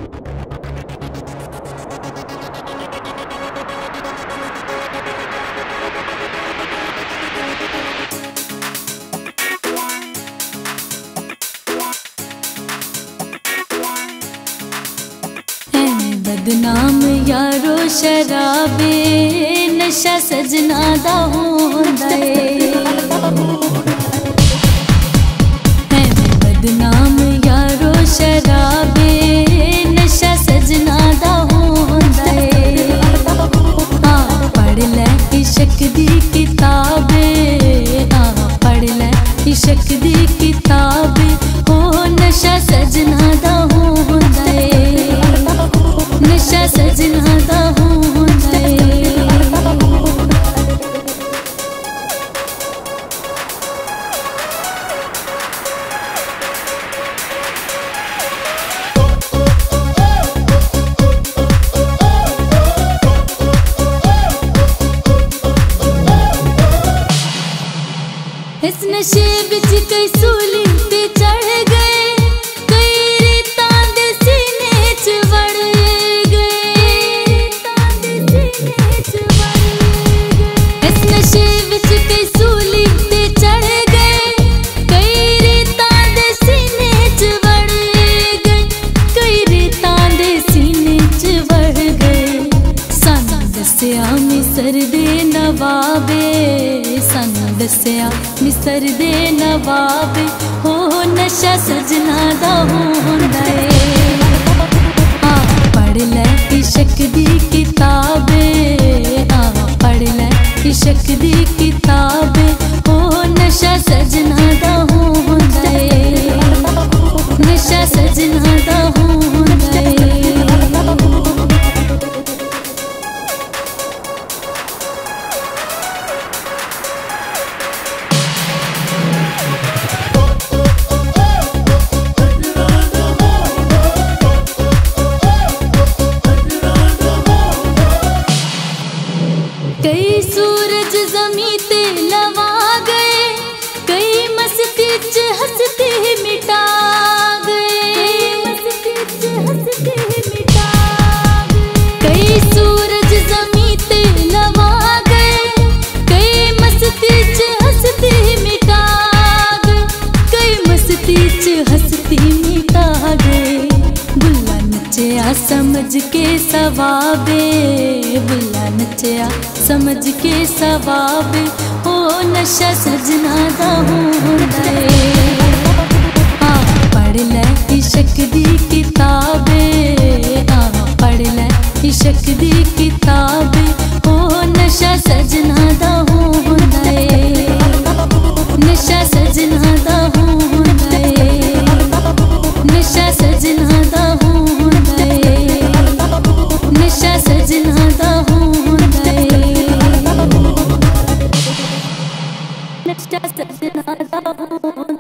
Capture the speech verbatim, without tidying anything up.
बदनाम यारो शराबे नशा सजना दा होंदा है। बदनाम यारो शराबे नशा सजना दा होंदा है। आ पढ़ लै इश्क दी किताबे, आ पढ़ लै इश्क दी किताबे, हो नशा सजना दा होंदा है, नशा सजना दा होंदा है। इस नशे बिच कई सूली ते चढ़ गए, कई रेतां दे सीने च वड़ गए, इस नशे बिच कई सूली ते चढ़ गए, कई रेतां दे सीने च वड़ गए, कई रेतां दे सीने च वड़ गए। सानू दस्सिया मिसर दे नवाबे, सानू दस्सिया मिसर दे नवाबे, हो नशा सजना दा होंदा है। आ पढ़ लै इश्क दी किताबे, आ पढ़ लै इश्क दी किताबे, हो नशा सजना दा होंदा है, नशा सजना दा होंदा है। कई सूरज ज़मीं ते लवा गए, कई मस्ती च हंसते मिटा गए, मस्ती च हंसते मिटा गए। कई सूरज ज़मीं ते लवा गए, कई मस्ती च हंसते मिटा गए, कई मस्ती च हंसते मिटा गए। बुल्ला नचया समझ के सवाबे, बुल्ला नचया समझ के सवाबे, हो नशा सजना दा होंदा है। आ पढ़ लै इश्क दी किताबे, आ पढ़ लै इश्क दी किताबे, हो नशा सजना दा होंदा है, नशा सजना दा होंदा है, नशा सजना दा होंदा है, नशा सजना दा होंदा है, नशा सजना दा होंदा है।